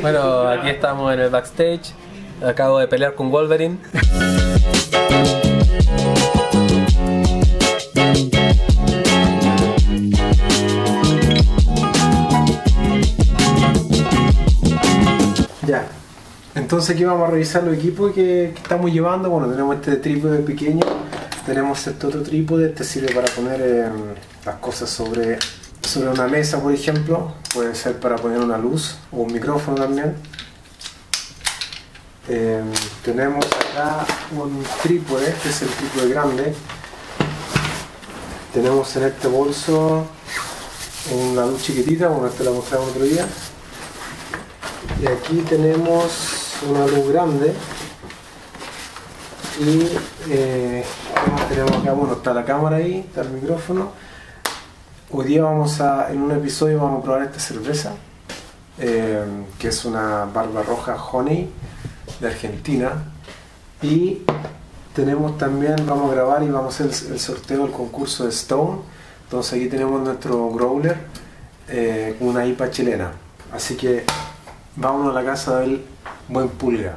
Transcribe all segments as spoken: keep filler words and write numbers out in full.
Bueno, aquí estamos en el backstage. Acabo de pelear con Wolverine. Ya, entonces aquí vamos a revisar los equipos que, que estamos llevando. Bueno, tenemos este trípode pequeño, tenemos este otro trípode, este sirve para poner eh, las cosas sobre, sobre una mesa, por ejemplo. Puede ser para poner una luz o un micrófono también. Eh, tenemos acá un trípode, este es el trípode grande. Tenemos en este bolso una luz chiquitita, bueno, esta la mostramos otro día. Y aquí tenemos una luz grande. Y eh, ¿qué más tenemos acá? Bueno, está la cámara ahí, está el micrófono. Hoy día vamos a, en un episodio vamos a probar esta cerveza, eh, que es una Barbarroja Honey de Argentina. Y tenemos también, vamos a grabar y vamos a hacer el, el sorteo del concurso de Stone. Entonces aquí tenemos nuestro growler eh, con una I P A chilena. Así que vámonos a la casa del buen Pulga.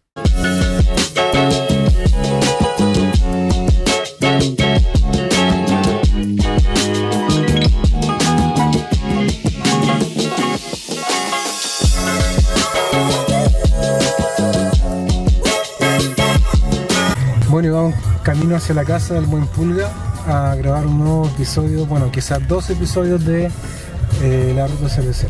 Bueno, y vamos camino hacia la casa del buen Pulga a grabar un nuevo episodio, bueno, quizás dos episodios de eh, La Ruta Cervecera.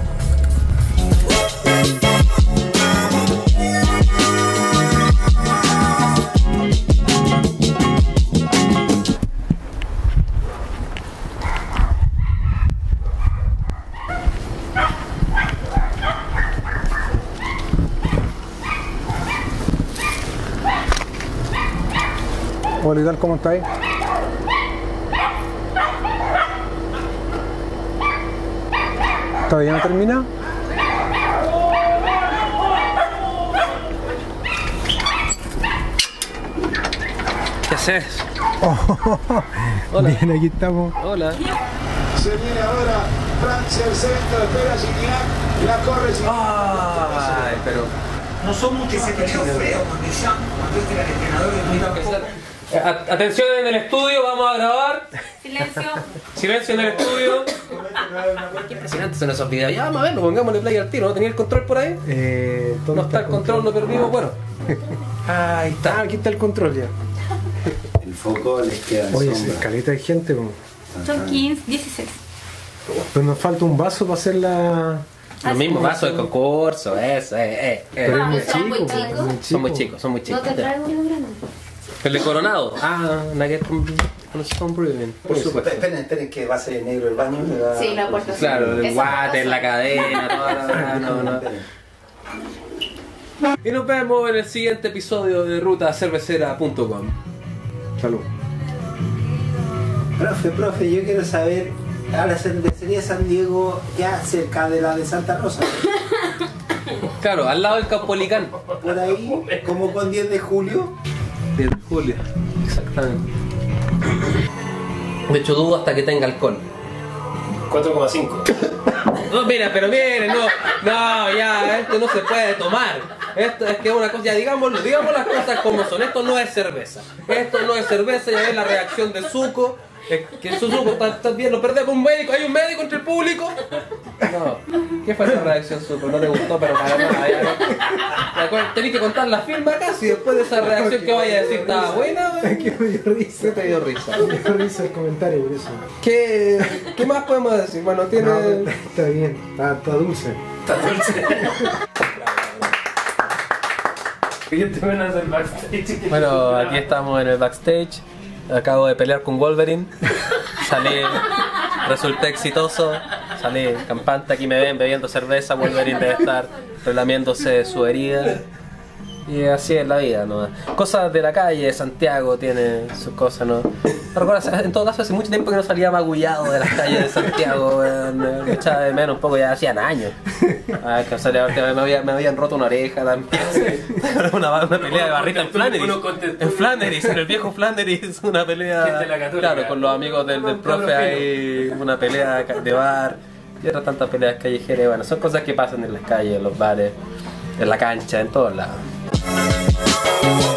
Hola, ¿y tal? ¿Cómo estáis? ¿Todavía no termina? ¿Qué haces? Oh, Hola. Bien, aquí estamos. Hola. Se viene ahora Francia, el centro, espera Gignac, la corre Gignac. Ay, pero... No son muchos más que feo, porque ya cuando este era el entrenador de Eh, a- Atención en el estudio, vamos a grabar. Silencio. Silencio en el estudio. Qué impresionante son esos videos. Ya vamos a verlo, pongámosle play al tiro. ¿No tenía el control por ahí? Eh, ¿dónde No está el control, lo perdimos. Bueno. Ahí Ah, está. aquí está el control ya. El foco les queda en Oye, sombra. es caleta de gente. Como. Son quince, dieciséis. Pues nos falta un vaso para hacer la... Los mismos vasos de concurso, eso, eh, eh. eh. Pero es muy son muy chico, chicos. es muy Son muy chico. chicos, son muy No chicos. te traigo uno grande. El de Coronado. Ah, Nugget con, con Stone Brewing. Por supuesto. Esperen, esperen que va a ser negro el baño. me va- Sí, la puerta. Claro, el Esa guate, cosa. la cadena, toda la... No, no. Esperen. Y nos vemos en el siguiente episodio de ruta cervecera punto com. Salud. Profe, profe, yo quiero saber a la cervecería San Diego, ya cerca de la de Santa Rosa, Claro, al lado del Caupolicán. por ahí, como con diez de julio. diez de julio, exactamente. De hecho, dudo hasta que tenga alcohol. cuatro coma cinco. No, mira, pero miren, no, no, ya, esto no se puede tomar. Esto es que es una cosa, ya digámoslo, digamos las cosas como son. Esto no es cerveza. Esto no es cerveza, ya ves la reacción de Zuko. Es que su Zuko está, está bien, lo perdemos un médico, hay un médico entre el público. No, ¿qué fue esa reacción, Zuko? No le gustó, pero para nada. Ya, no. Tenés que contar la firma casi después de esa reacción que vaya a decir, ¿estaba buena? Es que me dio risa. ¿Qué te dio risa? Me dio risa el comentario por eso. ¿Qué, ¿Qué más podemos decir? Bueno, tiene... No, está bien, está, está dulce. Evidentemente el backstage. Bueno, aquí estamos en el backstage. Acabo de pelear con Wolverine. Salí, resulté exitoso. Salí campante, aquí me ven bebiendo cerveza. Wolverine debe estar relamiéndose su herida. Y así es la vida, ¿no? Cosas de la calle, Santiago tiene sus cosas, ¿no? No recuerdo, en todo caso, hace mucho tiempo que no salía magullado de las calles de Santiago, weón. Me echaba de menos un poco, ya hacían años. Ah, que salía, que me, había, me habían roto una oreja también. Una, una pelea de barrita en Flannery. En Flannery, en el viejo Flannery, una pelea. Gente de la Católica. Claro, con los amigos del, del profe ahí, una pelea de bar. y otras tantas peleas callejeras. Bueno, son cosas que pasan en las calles, en los bares, en la cancha, en todos lados.